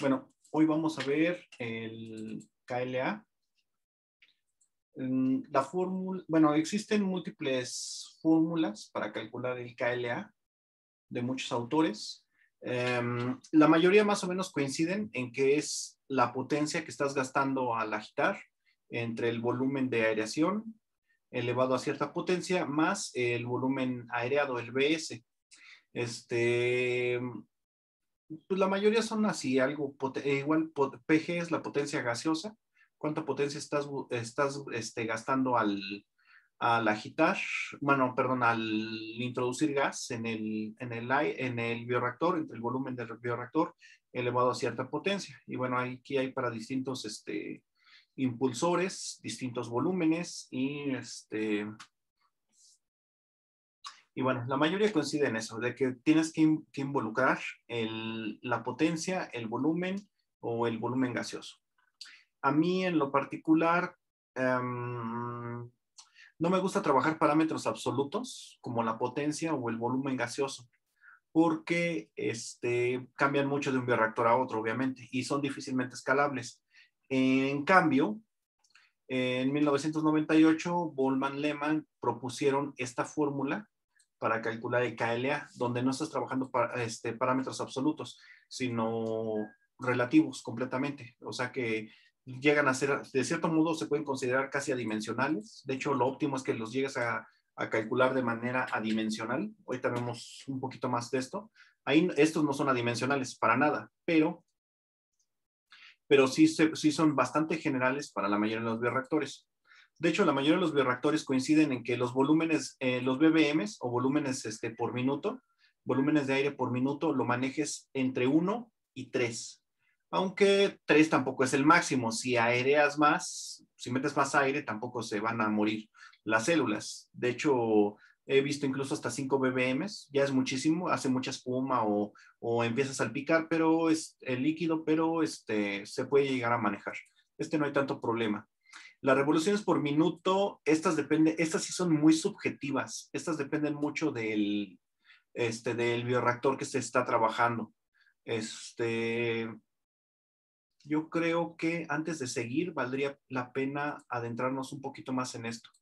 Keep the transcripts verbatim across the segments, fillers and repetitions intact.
Bueno, hoy vamos a ver el K L A. La fórmula, bueno, existen múltiples fórmulas para calcular el K L A de muchos autores. Um, la mayoría más o menos coinciden en que es la potencia que estás gastando al agitar entre el volumen de aireación elevado a cierta potencia más el volumen aireado, el V S. Este, pues la mayoría son así, algo igual. P G es la potencia gaseosa, cuánta potencia estás, estás este, gastando al, al agitar, bueno, perdón, al introducir gas en el, en el, en el bioreactor, entre el volumen del bioreactor elevado a cierta potencia. Y bueno, aquí hay para distintos este, impulsores, distintos volúmenes y este... Y bueno, la mayoría coincide en eso, de que tienes que, que involucrar el, la potencia, el volumen o el volumen gaseoso. A mí en lo particular, um, no me gusta trabajar parámetros absolutos como la potencia o el volumen gaseoso, porque este, cambian mucho de un bioreactor a otro, obviamente, y son difícilmente escalables. En cambio, en mil novecientos noventa y ocho, Boltzmann-Lehmann propusieron esta fórmula para calcular el K L A, donde no estás trabajando para, este, parámetros absolutos, sino relativos completamente. O sea que llegan a ser, de cierto modo, se pueden considerar casi adimensionales. De hecho, lo óptimo es que los llegues a, a calcular de manera adimensional. Ahorita vemos un poquito más de esto. Ahí estos no son adimensionales para nada, pero, pero sí, sí son bastante generales para la mayoría de los bioreactores. De hecho, la mayoría de los bioreactores coinciden en que los volúmenes, eh, los B B Ms o volúmenes este, por minuto, volúmenes de aire por minuto, lo manejes entre uno y tres. Aunque tres tampoco es el máximo. Si aireas más, si metes más aire, tampoco se van a morir las células. De hecho, he visto incluso hasta cinco B B Ms. Ya es muchísimo, hace mucha espuma o, o empieza a salpicar, pero es el líquido, pero este, se puede llegar a manejar. Este no hay tanto problema. Las revoluciones por minuto, estas dependen, estas sí son muy subjetivas. Estas dependen mucho del, este, del bioreactor que se está trabajando. Este, yo creo que antes de seguir, valdría la pena adentrarnos un poquito más en esto.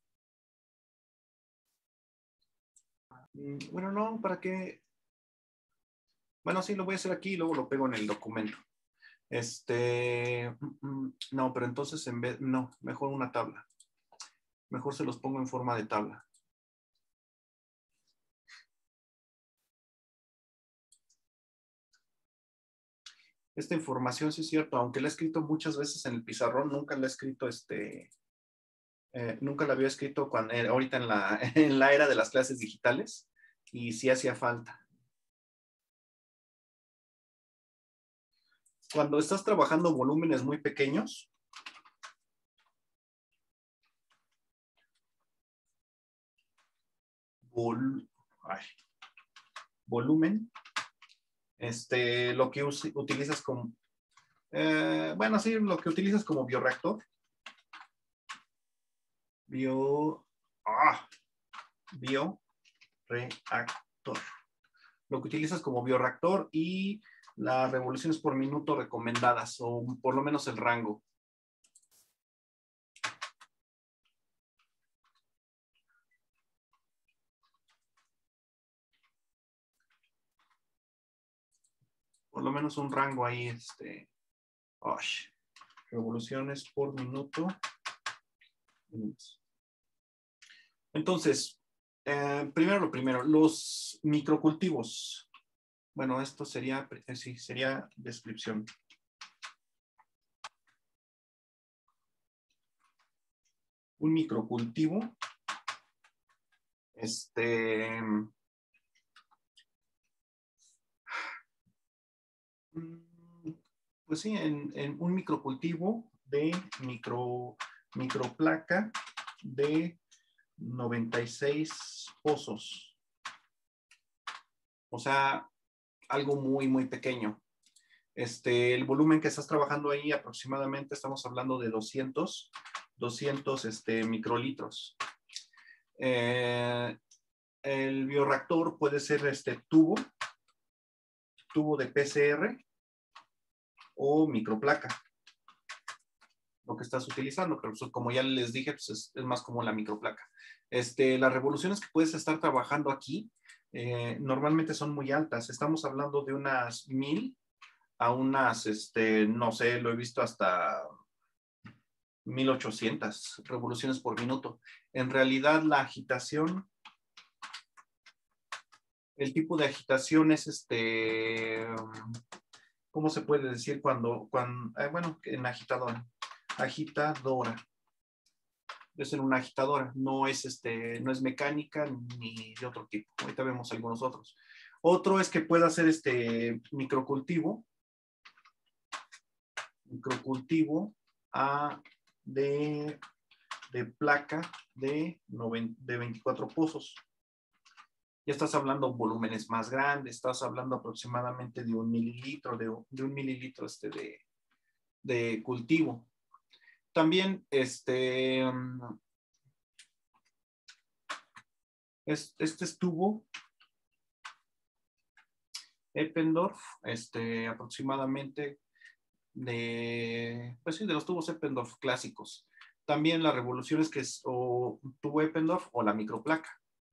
Bueno, no, ¿para qué? Bueno, sí, lo voy a hacer aquí y luego lo pego en el documento. Este, no, pero entonces en vez, no, mejor una tabla. Mejor se los pongo en forma de tabla. Esta información, sí es cierto, aunque la he escrito muchas veces en el pizarrón, nunca la he escrito, este, eh, nunca la había escrito cuando, eh, ahorita en la, en la era de las clases digitales, y sí hacía falta. Cuando estás trabajando volúmenes muy pequeños, vol, ay, volumen, este, lo que us, utilizas como, eh, bueno, sí, lo que utilizas como bioreactor, bio, ah, bioreactor, lo que utilizas como bioreactor y las revoluciones por minuto recomendadas, o por lo menos el rango. Por lo menos un rango ahí, este, oh, revoluciones por minuto. Entonces, eh, primero lo primero, los microcultivos. Bueno, esto sería, eh, sí, sería descripción. Un microcultivo, este, pues sí, en, en un microcultivo de micro, microplaca de noventa y seis pozos. O sea, algo muy, muy pequeño. Este, el volumen que estás trabajando ahí aproximadamente, estamos hablando de doscientos, doscientos este, microlitros. Eh, el bioreactor puede ser este tubo, tubo de P C R, o microplaca, lo que estás utilizando, pero pues, como ya les dije, pues es, es más como la microplaca. Este, las revoluciones que puedes estar trabajando aquí eh, normalmente son muy altas. Estamos hablando de unas mil a unas, este, no sé, lo he visto hasta mil ochocientas revoluciones por minuto. En realidad la agitación, el tipo de agitación es este, ¿cómo se puede decir cuando, cuando eh, bueno, en agitadora, agitadora, es en una agitadora, no es, este, no es mecánica ni de otro tipo. Ahorita vemos algunos otros. Otro es que pueda hacer este microcultivo, microcultivo a, de, de placa de, noventa, de veinticuatro pozos. Ya estás hablando de volúmenes más grandes, estás hablando aproximadamente de un mililitro, de, de un mililitro este de, de cultivo. También este, este estuvo Eppendorf, este, aproximadamente de, pues sí, de los tubos Eppendorf clásicos. También las revoluciones que es o tubo Eppendorf o la microplaca.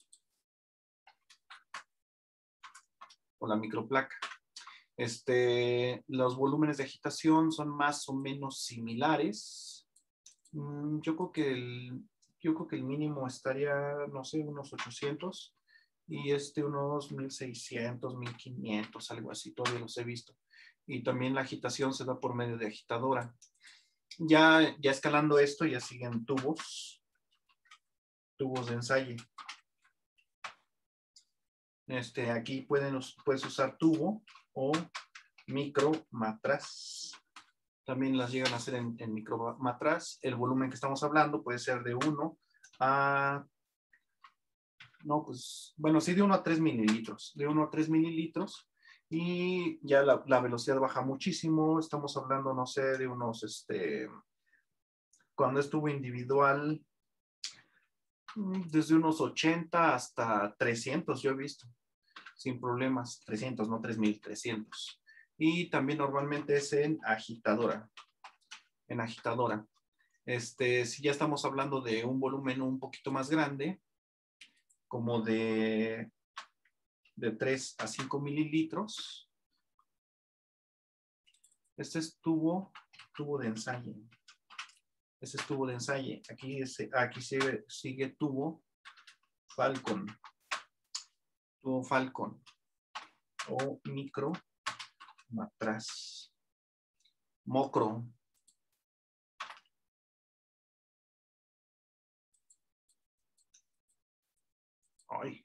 O la microplaca. Este, los volúmenes de agitación son más o menos similares. Yo creo que el, yo creo que el mínimo estaría, no sé, unos ochocientos y este unos mil seiscientos, mil quinientos, algo así, todavía los he visto. Y también la agitación se da por medio de agitadora. Ya, ya escalando esto, ya siguen tubos, tubos de ensayo. Este, aquí pueden, puedes usar tubo o micromatraz. También las llegan a hacer en, en micromatraz. El volumen que estamos hablando puede ser de uno a, no, pues, bueno, sí, de uno a tres mililitros. De uno a tres mililitros. Y ya la, la velocidad baja muchísimo. Estamos hablando, no sé, de unos, este, cuando estuvo individual, desde unos ochenta hasta trescientos, yo he visto. Sin problemas, trescientos, no tres mil, trescientos. Y también normalmente es en agitadora. En agitadora. Este, si ya estamos hablando de un volumen un poquito más grande, como de, de tres a cinco mililitros, este es tubo, tubo de ensayo. Este es tubo de ensayo. Aquí, es, aquí sigue, sigue tubo Falcon. Tubo Falcon. O micro matraz. Mocro. Ay.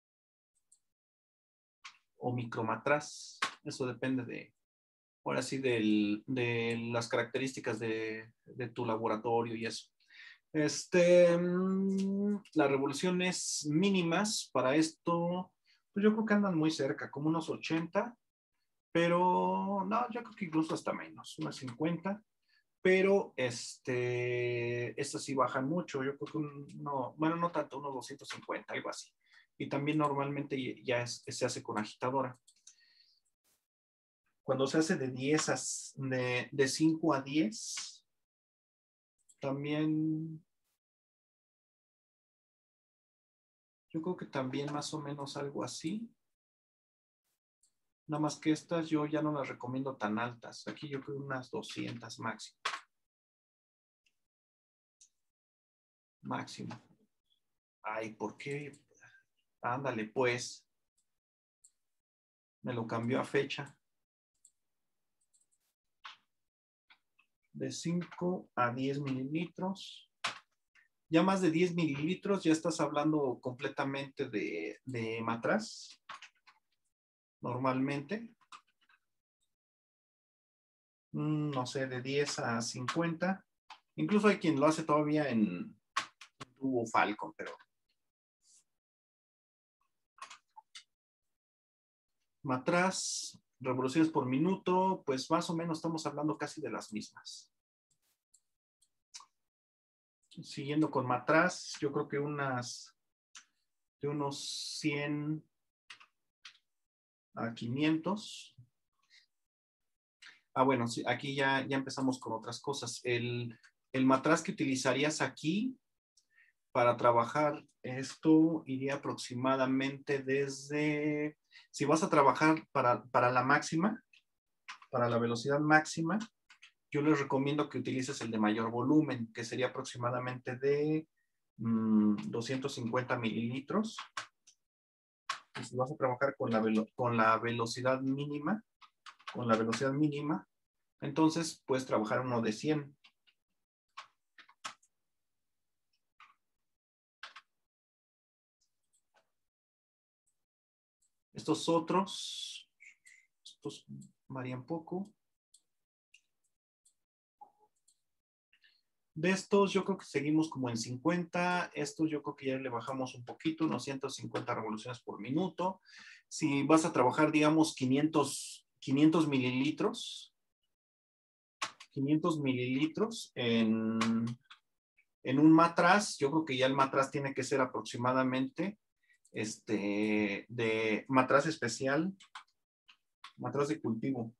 O micromatraz. Eso depende de, ahora sí, del, de las características de, de tu laboratorio y eso. Este, las revoluciones mínimas para esto, pues yo creo que andan muy cerca, como unos ochenta, pero no, yo creo que incluso hasta menos, unos cincuenta, pero este, estas sí bajan mucho, yo creo que un, no, bueno, no tanto, unos doscientos cincuenta, algo así. Y también normalmente ya es, se hace con agitadora. Cuando se hace de diez a, de, de cinco a diez, también, yo creo que también más o menos algo así. Nada más que estas yo ya no las recomiendo tan altas. Aquí yo creo unas doscientas máximo. Máximo. Ay, ¿por qué? Ándale, pues. Me lo cambió a fecha. De cinco a diez mililitros. Ya más de diez mililitros, ya estás hablando completamente de, de matraz. Normalmente. No sé, de diez a cincuenta. Incluso hay quien lo hace todavía en tubo Falcon, pero matraz, revoluciones por minuto, pues más o menos estamos hablando casi de las mismas. Siguiendo con matraz, yo creo que unas de unos cien a quinientos. Ah, bueno, sí, aquí ya, ya empezamos con otras cosas. El, el matraz que utilizarías aquí para trabajar, esto iría aproximadamente desde, si vas a trabajar para, para la máxima, para la velocidad máxima, yo les recomiendo que utilices el de mayor volumen, que sería aproximadamente de mmm, doscientos cincuenta mililitros. Y si vas a trabajar con la, velo con la velocidad mínima, con la velocidad mínima, entonces puedes trabajar uno de cien. Estos otros, estos varían poco. De estos yo creo que seguimos como en cincuenta, estos yo creo que ya le bajamos un poquito, unos ciento cincuenta revoluciones por minuto. Si vas a trabajar, digamos, quinientos, quinientos mililitros, quinientos mililitros en, en un matraz, yo creo que ya el matraz tiene que ser aproximadamente este, de matraz especial, matraz de cultivo.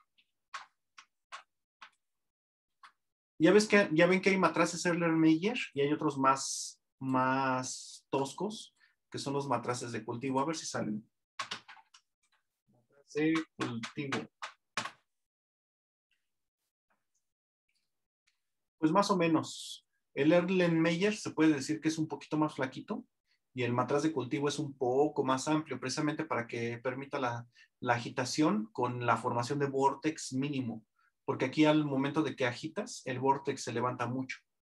Ya ves que, ya ven que hay matraces Erlenmeyer y hay otros más, más toscos, que son los matraces de cultivo. A ver si salen. Matraz de cultivo. Pues más o menos. El Erlenmeyer se puede decir que es un poquito más flaquito y el matraz de cultivo es un poco más amplio, precisamente para que permita la, la agitación con la formación de vórtex mínimo. Porque aquí al momento de que agitas, el vórtex se levanta mucho.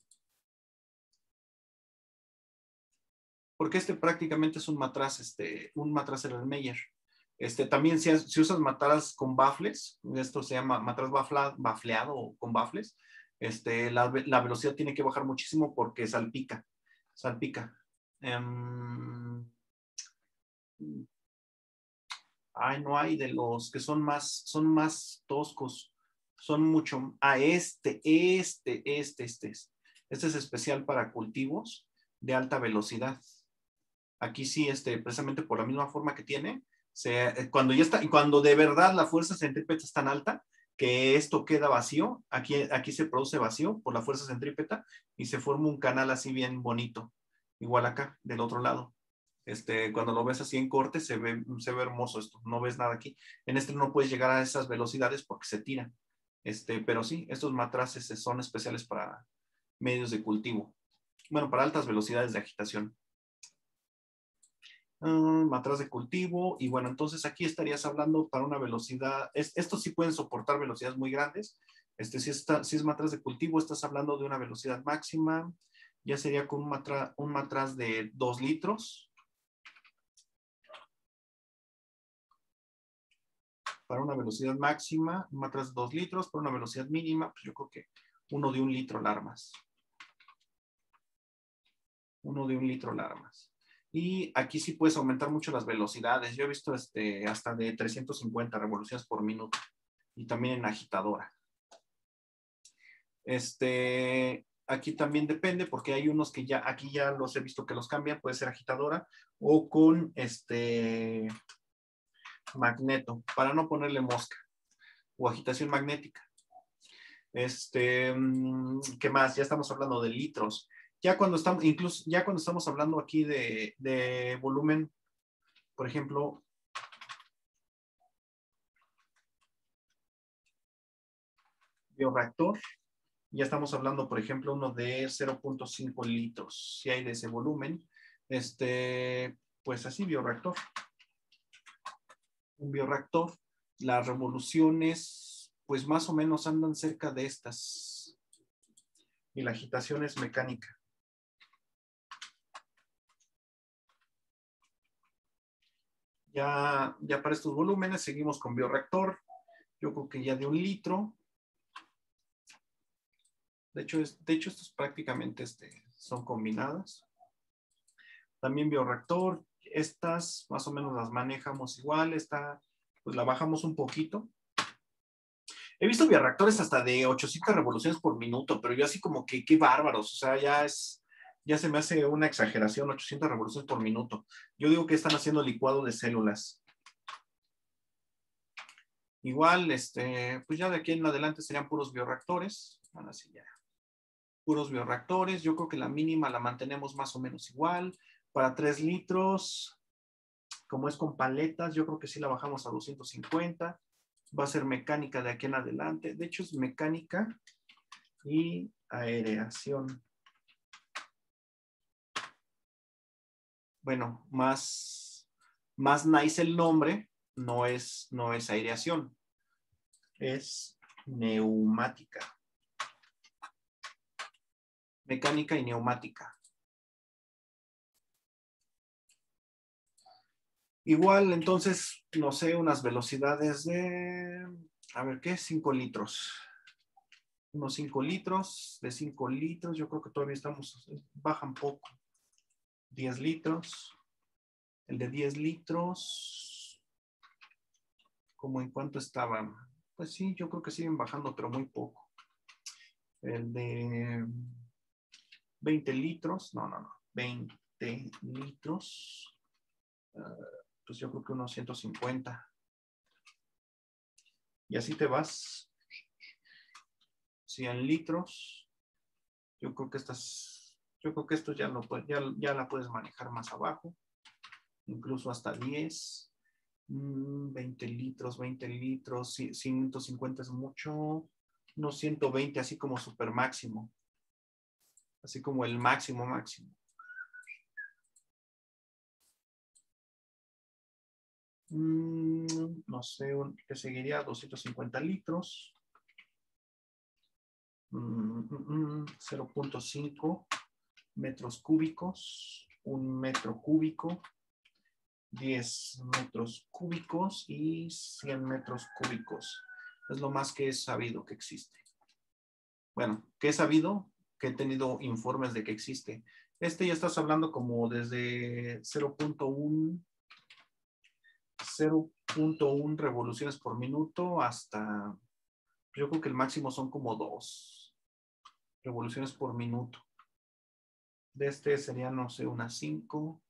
Porque este prácticamente es un matraz, este, un matraz Erlenmeyer. Este, también si, si usas matraz con bafles, esto se llama matraz bafla, bafleado o con bafles, este, la, la velocidad tiene que bajar muchísimo porque salpica, salpica. Um, ay, no hay de los que son más, son más toscos, son mucho, ah, este, este, este, este es, este es especial para cultivos de alta velocidad. Aquí sí, este, precisamente por la misma forma que tiene, se, cuando ya está, y cuando de verdad la fuerza centrípeta es tan alta que esto queda vacío, aquí, aquí se produce vacío por la fuerza centrípeta y se forma un canal así bien bonito, igual acá, del otro lado. Este, cuando lo ves así en corte, se ve, se ve hermoso esto, no ves nada aquí. En este no puedes llegar a esas velocidades porque se tira. Este, pero sí, estos matraces son especiales para medios de cultivo. Bueno, para altas velocidades de agitación. Uh, matraz de cultivo, y bueno, entonces aquí estarías hablando para una velocidad, es, estos sí pueden soportar velocidades muy grandes, este, si, está, si es matraz de cultivo, estás hablando de una velocidad máxima, ya sería con un, matra, un matraz de dos litros, para una velocidad máxima, un matraz de dos litros, para una velocidad mínima, pues yo creo que uno de un litro larmas, uno de un litro larmas. Y aquí sí puedes aumentar mucho las velocidades. Yo he visto este, hasta de trescientas cincuenta revoluciones por minuto. Y también en agitadora. Este, aquí también depende porque hay unos que ya, aquí ya los he visto que los cambian. Puede ser agitadora o con este magneto para no ponerle mosca. O agitación magnética. Este, ¿qué más? Ya estamos hablando de litros. Ya cuando estamos, incluso ya cuando estamos hablando aquí de, de volumen, por ejemplo, bioreactor, ya estamos hablando, por ejemplo, uno de cero punto cinco litros, si hay de ese volumen, este, pues así, bioreactor. Un bioreactor, las revoluciones, pues más o menos andan cerca de estas, y la agitación es mecánica. Ya, ya para estos volúmenes seguimos con bioreactor, yo creo que ya de un litro. De hecho, es, de hecho estos prácticamente este, son combinadas. También bioreactor, estas más o menos las manejamos igual, esta pues la bajamos un poquito. He visto bioreactores hasta de ochocientas revoluciones por minuto, pero yo así como que qué bárbaros, o sea, ya es, ya se me hace una exageración, ochocientas revoluciones por minuto. Yo digo que están haciendo licuado de células. Igual, este, pues ya de aquí en adelante serían puros bioreactores. Ahora sí ya. Puros bioreactores. Yo creo que la mínima la mantenemos más o menos igual. Para tres litros, como es con paletas, yo creo que sí la bajamos a doscientos cincuenta. Va a ser mecánica de aquí en adelante. De hecho, es mecánica y aireación. Bueno, más, más nice el nombre, no es, no es aireación, es neumática. Mecánica y neumática. Igual, entonces, no sé, unas velocidades de, a ver, ¿qué? cinco litros. Unos cinco litros, de cinco litros, yo creo que todavía estamos, bajan poco. diez litros. El de diez litros, ¿cómo en cuánto estaban? Pues sí, yo creo que siguen bajando, pero muy poco. El de veinte litros, no, no, no, veinte litros, uh, pues yo creo que unos ciento cincuenta. Y así te vas. cien litros, yo creo que estas, yo creo que esto ya, lo, ya, ya la puedes manejar más abajo, incluso hasta diez. veinte litros, veinte litros, ciento cincuenta es mucho, unos ciento veinte así como super máximo, así como el máximo máximo. Mm, no sé, que seguiría doscientos cincuenta litros, mm, mm, cero punto cinco metros cúbicos, un metro cúbico, diez metros cúbicos y cien metros cúbicos. Es lo más que he sabido que existe. Bueno, que he sabido, que he tenido informes de que existe. Este ya estás hablando como desde cero punto uno revoluciones por minuto hasta, yo creo que el máximo son como dos revoluciones por minuto. De este serían, no sé, unas cinco,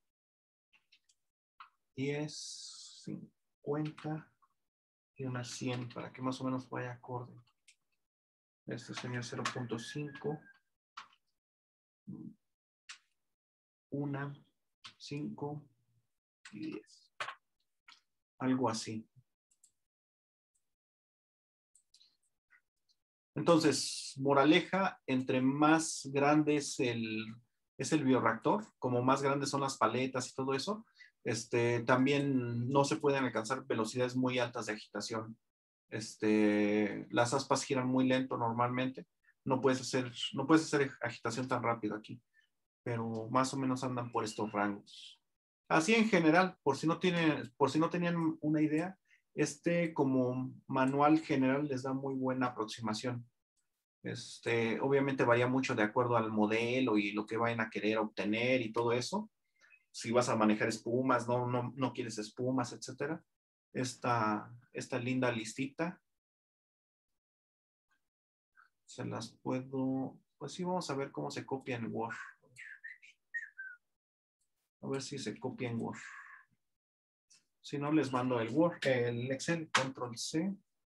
diez, cincuenta y unas cien, para que más o menos vaya acorde. Este sería cero punto cinco, una, cinco y diez. Algo así. Entonces, moraleja, entre más grande es el, es el bioreactor, como más grandes son las paletas y todo eso, este, también no se pueden alcanzar velocidades muy altas de agitación. Este, las aspas giran muy lento normalmente. No puedes hacer, no puedes hacer agitación tan rápido aquí, pero más o menos andan por estos rangos. Así en general, por si no tienen, por si no tenían una idea, este como manual general les da muy buena aproximación. Este, obviamente varía mucho de acuerdo al modelo y lo que vayan a querer obtener y todo eso. Si vas a manejar espumas, no, no, no quieres espumas, etcétera. Esta, esta linda listita se las puedo, pues sí, vamos a ver cómo se copia en Word. A ver si se copia en Word. Si no, les mando el Word, el Excel, control C,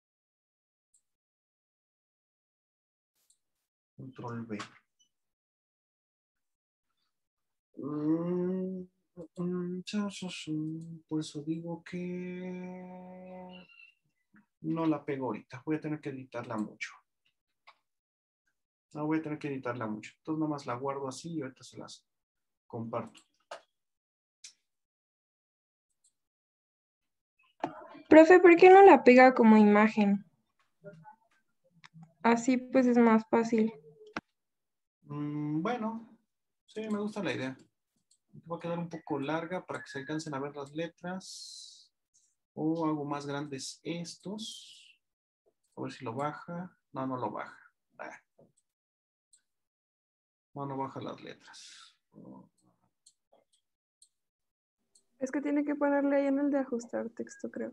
control V. Mm, por eso digo que no la pego ahorita. Voy a tener que editarla mucho. No voy a tener que editarla mucho. Entonces nada más la guardo así y ahorita se las comparto. Profe, ¿por qué no la pega como imagen? Así pues es más fácil. Mm, bueno, sí, me gusta la idea. Va a quedar un poco larga para que se alcancen a ver las letras. O hago más grandes estos. A ver si lo baja. No, no lo baja. Ah. No, no baja las letras. Es que tiene que ponerle ahí en el de ajustar texto, creo.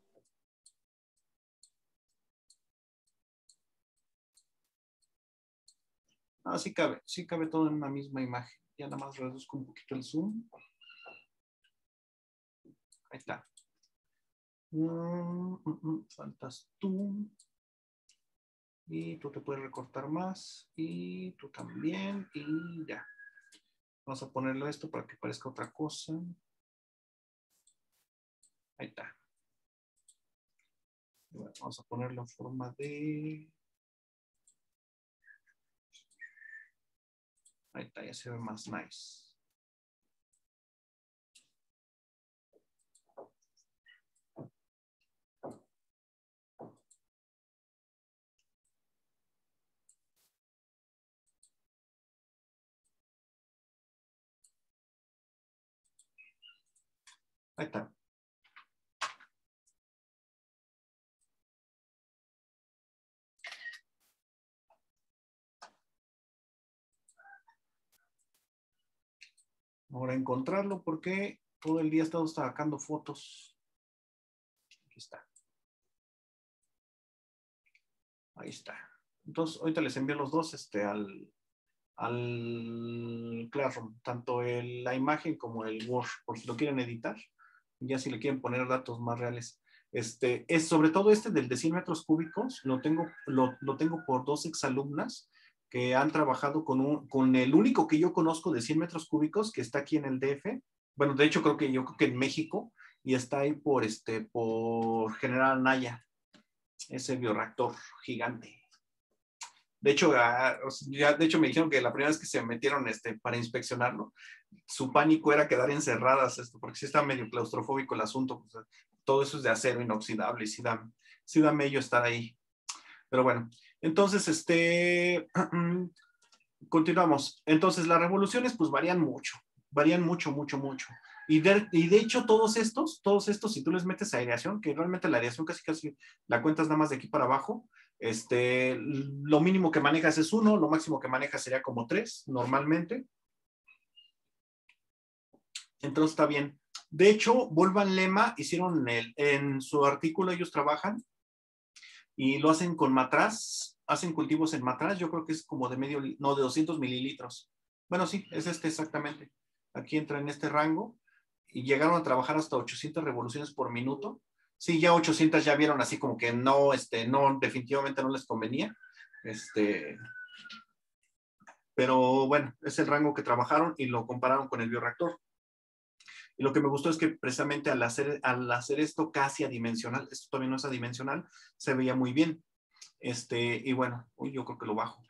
Ah, sí cabe. Sí cabe todo en una misma imagen. Ya nada más reduzco un poquito el zoom. Ahí está. Mm, mm, mm, faltas tú. Y tú te puedes recortar más. Y tú también. Y ya. Vamos a ponerlo esto para que parezca otra cosa. Ahí está. Bueno, vamos a ponerlo en forma de... Ahí está, ya se ve más nice. Ahí está. Ahora encontrarlo porque todo el día he estado sacando fotos. Aquí está. Ahí está. Entonces, ahorita les envío los dos este, al, al Classroom, tanto el, la imagen como el Word, por si lo quieren editar, ya si le quieren poner datos más reales. Este, es sobre todo este del de cien metros cúbicos, lo tengo, lo, lo tengo por dos exalumnas que han trabajado con, un, con el único que yo conozco de cien metros cúbicos que está aquí en el D F. Bueno, de hecho creo que yo creo que en México y está ahí por, este, por General Anaya, ese bioreactor gigante. De hecho, ya, de hecho me dijeron que la primera vez que se metieron este, para inspeccionarlo, su pánico era quedar encerradas, esto, porque sí está medio claustrofóbico el asunto. Pues, todo eso es de acero inoxidable y sí da, sí da mello estar ahí. Pero bueno, entonces, este, continuamos. Entonces, las revoluciones pues varían mucho, varían mucho, mucho, mucho. Y de, y de hecho todos estos, todos estos, si tú les metes aireación, que realmente la aireación casi casi la cuentas nada más de aquí para abajo, este, lo mínimo que manejas es uno, lo máximo que manejas sería como tres, normalmente. Entonces está bien. De hecho, Volvan Lema hicieron el, en su artículo, ellos trabajan y lo hacen con matraz, hacen cultivos en matraz, yo creo que es como de medio, no, de doscientos mililitros. Bueno, sí, es este exactamente. Aquí entra en este rango y llegaron a trabajar hasta ochocientas revoluciones por minuto. Sí, ya ochocientas ya vieron así como que no, este, no, definitivamente no les convenía. Este, pero bueno, es el rango que trabajaron y lo compararon con el bioreactor. Y lo que me gustó es que precisamente al hacer, al hacer esto casi adimensional, esto todavía no es adimensional, se veía muy bien. Este, y bueno, uy, yo creo que lo bajo.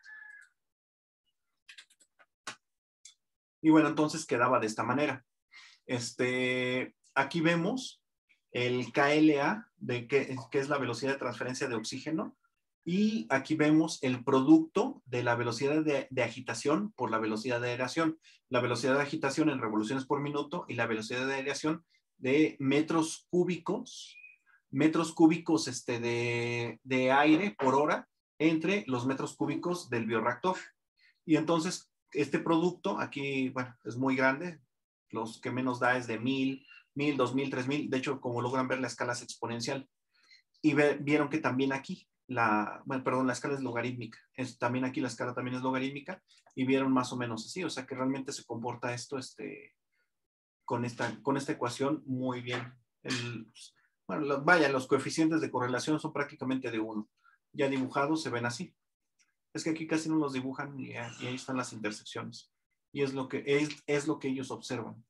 Y bueno, entonces quedaba de esta manera. Este, aquí vemos el K L A, de que, que es la velocidad de transferencia de oxígeno, y aquí vemos el producto de la velocidad de, de agitación por la velocidad de aireación. La velocidad de agitación en revoluciones por minuto y la velocidad de aireación de metros cúbicos, metros cúbicos este, de, de aire por hora entre los metros cúbicos del bioreactor. Y entonces, este producto aquí, bueno, es muy grande. Los que menos da es de mil, mil, dos mil, tres mil. De hecho, como logran ver, la escala es exponencial. Y ve, vieron que también aquí, la, bueno, perdón, la escala es logarítmica. Es, también aquí la escala también es logarítmica. Y vieron más o menos así. O sea, que realmente se comporta esto este, con, esta, con esta ecuación muy bien. El, bueno, los, vaya, los coeficientes de correlación son prácticamente de uno. Ya dibujados se ven así. Es que aquí casi no los dibujan y, y ahí están las intersecciones. Y es lo que, es, es lo que ellos observan.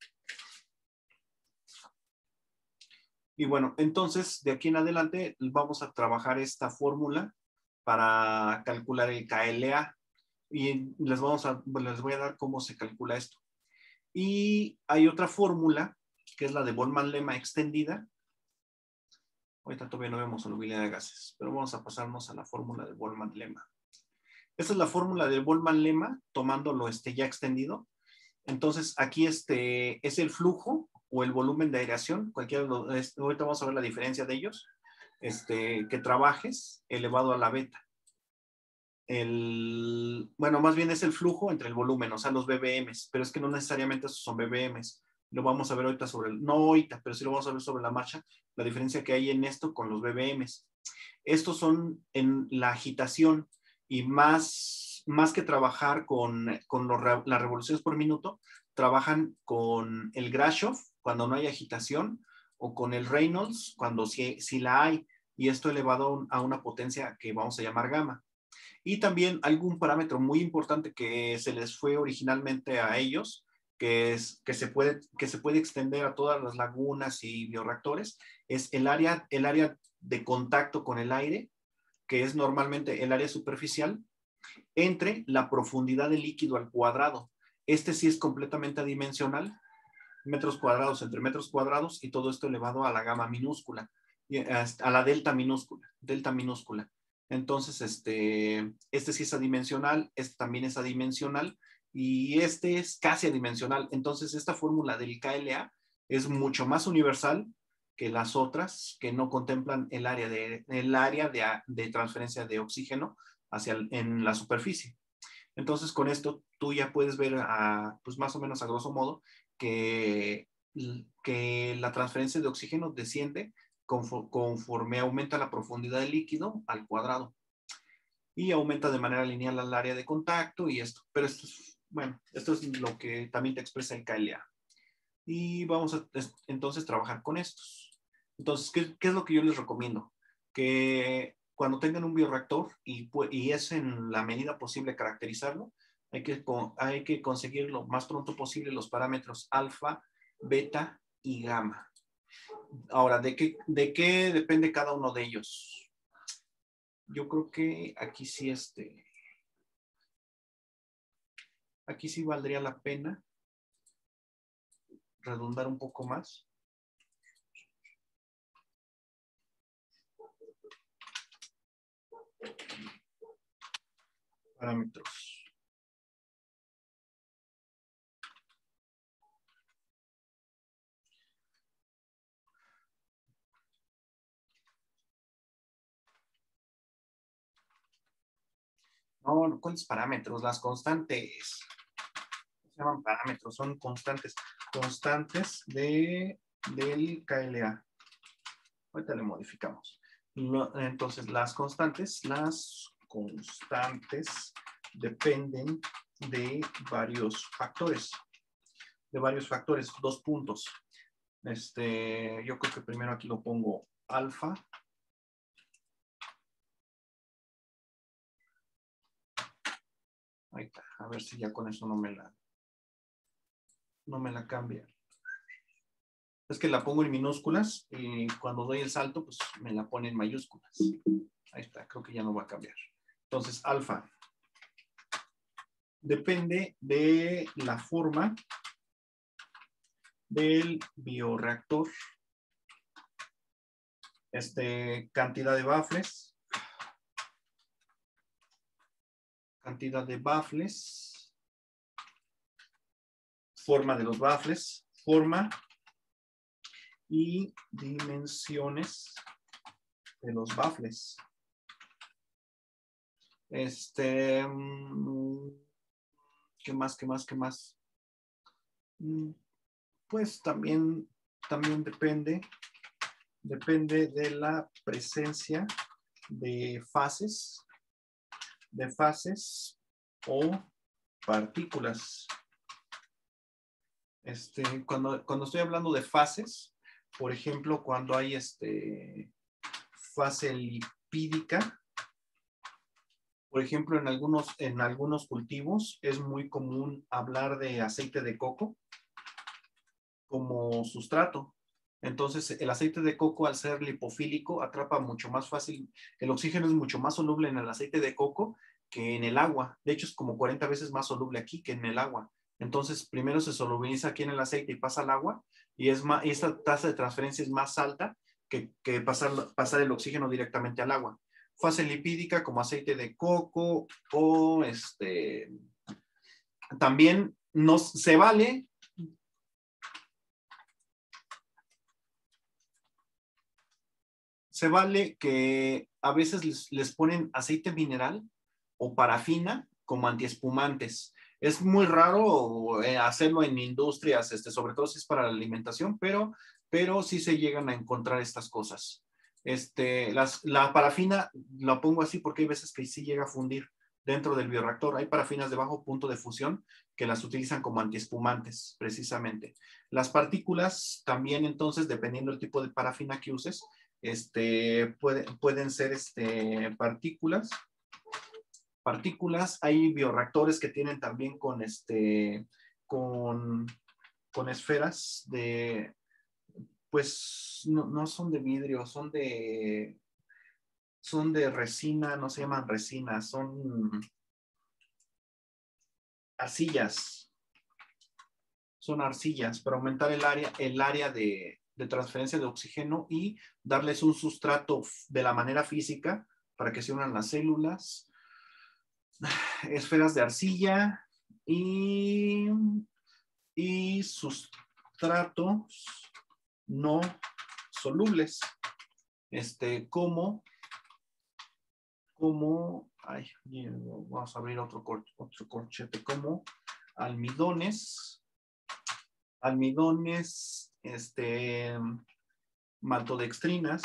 Y bueno, entonces de aquí en adelante vamos a trabajar esta fórmula para calcular el K L A. Y les, vamos a, les voy a dar cómo se calcula esto. Y hay otra fórmula, que es la de Boltzmann-Lemma extendida. Ahorita todavía no vemos solubilidad de gases, pero vamos a pasarnos a la fórmula de Boltzmann-Lemma. Esta es la fórmula de Boltzmann-Lemma, tomándolo este, ya extendido. Entonces, aquí este, es el flujo o el volumen de aireación. Cualquiera, este, ahorita vamos a ver la diferencia de ellos. Este, que trabajes elevado a la beta. El, bueno, más bien es el flujo entre el volumen, o sea, los B B Ms, pero es que no necesariamente esos son B B Ms. Lo vamos a ver ahorita sobre el, no ahorita, pero sí lo vamos a ver sobre la marcha, la diferencia que hay en esto con los B B Ms. Estos son en la agitación y más, más que trabajar con, con los, las revoluciones por minuto, trabajan con el Grashof cuando no hay agitación o con el Reynolds, cuando sí, sí la hay, y esto elevado a una potencia que vamos a llamar gamma. Y también algún parámetro muy importante que se les fue originalmente a ellos, que, es, que, se, puede, que se puede extender a todas las lagunas y bioreactores, es el área, el área de contacto con el aire, que es normalmente el área superficial, entre la profundidad del líquido al cuadrado. Este sí es completamente adimensional, metros cuadrados entre metros cuadrados, y todo esto elevado a la gamma minúscula, a la delta minúscula, delta minúscula. Entonces, este, este sí es adimensional, este también es adimensional, y este es casi adimensional. Entonces, esta fórmula del K L A es mucho más universal que las otras, que no contemplan el área de, el área de, de transferencia de oxígeno hacia el, en la superficie. Entonces, con esto tú ya puedes ver, a, pues más o menos a grosso modo, que, que la transferencia de oxígeno desciende conforme, conforme aumenta la profundidad del líquido al cuadrado. Y aumenta de manera lineal al área de contacto y esto. Pero esto es, bueno, esto es lo que también te expresa el K L A. Y vamos a entonces trabajar con estos. Entonces, ¿qué, qué es lo que yo les recomiendo? Que cuando tengan un bioreactor y, y es en la medida posible caracterizarlo, hay que, hay que conseguir lo más pronto posible los parámetros alfa, beta y gamma. Ahora, ¿de qué, de qué depende cada uno de ellos? Yo creo que aquí sí, este, aquí sí valdría la pena redundar un poco más. Parámetros. No, ¿cuáles parámetros? Las constantes. Se llaman parámetros, son constantes. Constantes de, del K L A. Ahorita le modificamos. Entonces, las constantes, las constantes dependen de varios factores. De varios factores, dos puntos. Este, yo creo que primero aquí lo pongo alfa. Ahí está. A ver si ya con eso no me la, no me la cambia. Es que la pongo en minúsculas y cuando doy el salto, pues me la pone en mayúsculas. Ahí está, creo que ya no va a cambiar. Entonces, alfa depende de la forma del bioreactor. Este, cantidad de baffles. Cantidad de baffles. Forma de los baffles. Forma y dimensiones de los baffles. Este, ¿qué más, qué más, qué más? Pues también, también depende, depende de la presencia de fases, de fases o partículas. Este, cuando, cuando estoy hablando de fases, por ejemplo, cuando hay este, fase lipídica, por ejemplo, en algunos, en algunos cultivos es muy común hablar de aceite de coco como sustrato. Entonces, el aceite de coco, al ser lipofílico, atrapa mucho más fácil. El oxígeno es mucho más soluble en el aceite de coco que en el agua. De hecho, es como cuarenta veces más soluble aquí que en el agua. Entonces, primero se solubiliza aquí en el aceite y pasa al agua, y es más, esta tasa de transferencia es más alta que, que pasar, pasar el oxígeno directamente al agua. Fase lipídica como aceite de coco o este, también no, se vale se vale que a veces les, les ponen aceite mineral o parafina como antiespumantes. Es muy raro hacerlo en industrias, este, sobre todo si es para la alimentación, pero, pero sí se llegan a encontrar estas cosas. Este, las, la parafina la pongo así porque hay veces que sí llega a fundir. dentro del bioreactor. Hay parafinas de bajo punto de fusión que las utilizan como antiespumantes, precisamente. Las partículas también, entonces, dependiendo del tipo de parafina que uses, este, puede, pueden ser este, partículas. Partículas. Hay bioreactores que tienen también con, este, con, con esferas de, pues, no, no son de vidrio, son de... son de resina, no se llaman resina, son arcillas. Son arcillas para aumentar el área, el área de, de transferencia de oxígeno y darles un sustrato de la manera física para que se unan las células. Esferas de arcilla y, y sustratos no solubles. Este, como como, ay, vamos a abrir otro, cor, otro corchete, como almidones, almidones, este, maltodextrinas,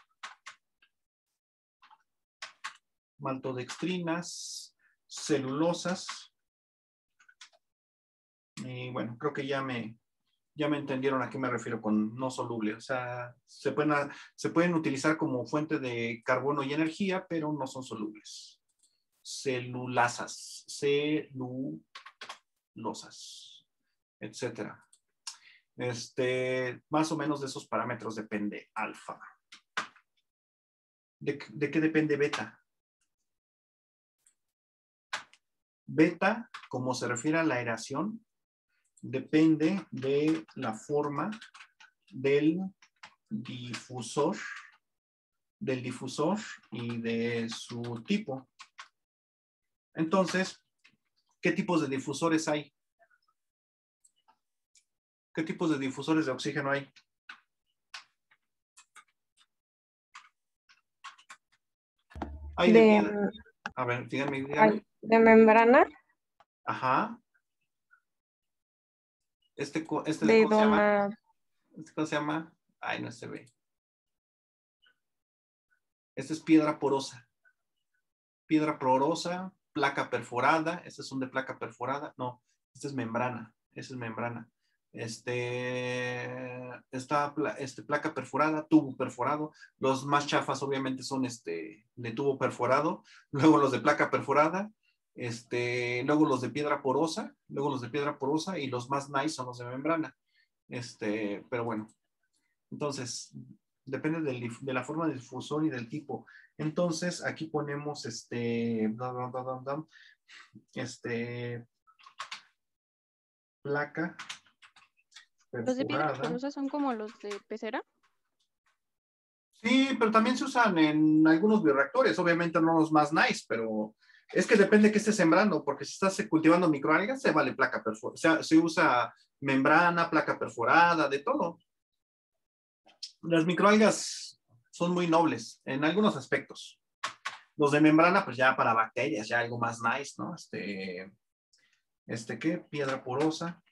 maltodextrinas, celulosas, y bueno, creo que ya me, ya me entendieron a qué me refiero con no soluble. O sea, se pueden, se pueden utilizar como fuente de carbono y energía, pero no son solubles. Celulasas, celulosas, etcétera. Este, más o menos de esos parámetros depende alfa. ¿De, de qué depende beta? Beta, como se refiere a la aeración, depende de la forma del difusor, del difusor y de su tipo. Entonces, ¿qué tipos de difusores hay? ¿Qué tipos de difusores de oxígeno hay? Hay de, de a ver, díganme, díganme. ¿De membrana? Ajá. Este, este de ¿cómo se dona... llama? Este, ¿cómo se llama? Ay, no se ve. Esta es piedra porosa. Piedra porosa, placa perforada. Estas son de placa perforada. No, esta es membrana. Esta es membrana. Este, esta este, placa perforada, tubo perforado. Los más chafas obviamente son este, de tubo perforado. Luego los de placa perforada. Este, luego los de piedra porosa. Luego los de piedra porosa. Y los más nice son los de membrana. Este, pero bueno. Entonces, depende del, de la forma del difusor y del tipo. Entonces, aquí ponemos este, este, placa perforada. ¿Los de piedra porosa son como los de pecera? Sí, pero también se usan en algunos bioreactores, obviamente no los más nice, pero es que depende que estés sembrando, porque si estás cultivando microalgas, se vale placa perforada, o sea, se usa membrana, placa perforada, de todo. Las microalgas son muy nobles en algunos aspectos. Los de membrana, pues ya para bacterias, ya algo más nice, ¿no? Este, este ¿qué? Piedra porosa.